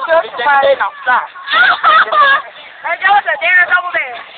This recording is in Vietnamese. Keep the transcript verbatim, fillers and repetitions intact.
Just They, they don't stop. That was a dare double dare.